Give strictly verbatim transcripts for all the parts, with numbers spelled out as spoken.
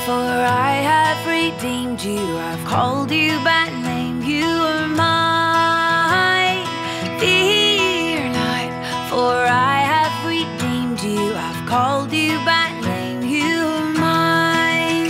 For I have redeemed you, I've called you by name, you are mine. Fear not, for I have redeemed you, I've called you by name, you are mine.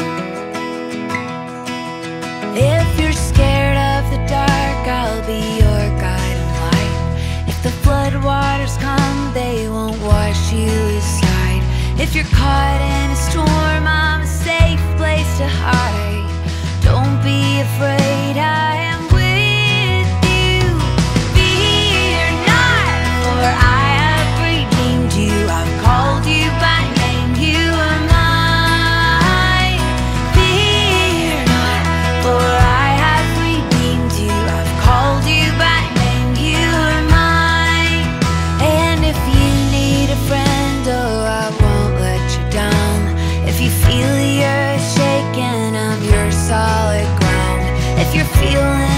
If you're scared of the dark, I'll be your guide and light. If the floodwaters come, they won't wash you aside. If you're caught in a storm, I'm a safe place to hide. Don't be afraid, I am with you. Fear not, for I have redeemed you, I've called you by name, you are mine. Fear not, for I have redeemed you, I've called you by name, you are mine. And if you need a friend, oh, I won't let you down. If you feel the earth shaking, I'm your solid ground. If you're feeling